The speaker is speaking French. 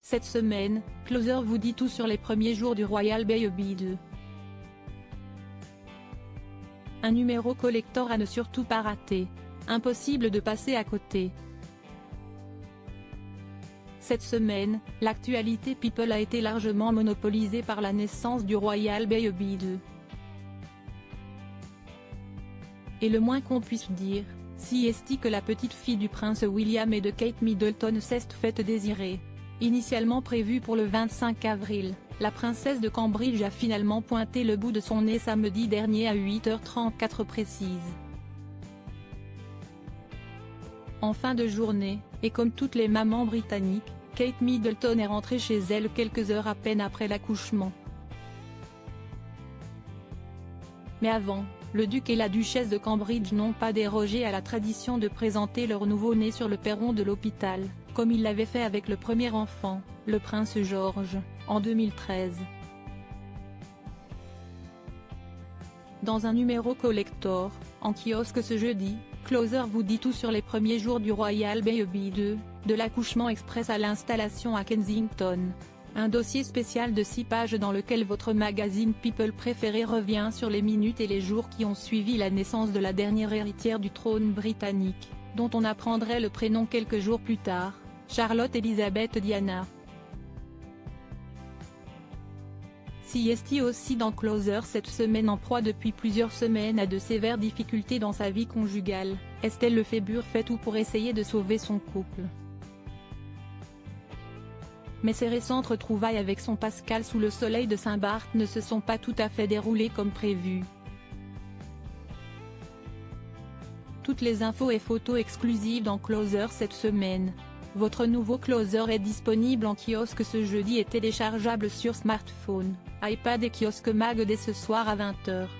Cette semaine, Closer vous dit tout sur les premiers jours du Royal Baby 2. Un numéro collector à ne surtout pas rater. Impossible de passer à côté. Cette semaine, l'actualité People a été largement monopolisée par la naissance du Royal Baby 2. Et le moins qu'on puisse dire, si est que la petite fille du prince William et de Kate Middleton s'est faite désirer. Initialement prévue pour le 25 avril, la princesse de Cambridge a finalement pointé le bout de son nez samedi dernier à 8h34 précise. En fin de journée, et comme toutes les mamans britanniques, Kate Middleton est rentrée chez elle quelques heures à peine après l'accouchement. Mais avant, le duc et la duchesse de Cambridge n'ont pas dérogé à la tradition de présenter leur nouveau-né sur le perron de l'hôpital, comme ils l'avaient fait avec le premier enfant, le prince George, en 2013. Dans un numéro collector, en kiosque ce jeudi, Closer vous dit tout sur les premiers jours du Royal Baby 2, de l'accouchement express à l'installation à Kensington. Un dossier spécial de 6 pages dans lequel votre magazine People préféré revient sur les minutes et les jours qui ont suivi la naissance de la dernière héritière du trône britannique, dont on apprendrait le prénom quelques jours plus tard, Charlotte Elizabeth Diana. CST aussi dans Closer cette semaine en proie depuis plusieurs semaines à de sévères difficultés dans sa vie conjugale, Estelle Lefébure fait tout pour essayer de sauver son couple. Mais ses récentes retrouvailles avec son Pascal sous le soleil de Saint-Barth ne se sont pas tout à fait déroulées comme prévu. Toutes les infos et photos exclusives dans Closer cette semaine. Votre nouveau Closer est disponible en kiosque ce jeudi et téléchargeable sur smartphone, iPad et kiosque Mag dès ce soir à 20h.